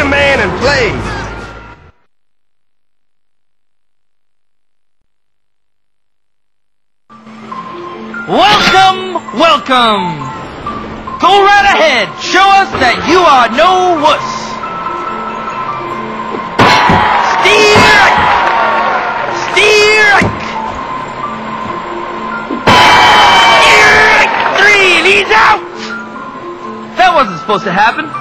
a man and play. Welcome, welcome. Go right ahead. Show us that you are no wuss. Steer! Steer! Steer! 3, and he's out! That wasn't supposed to happen.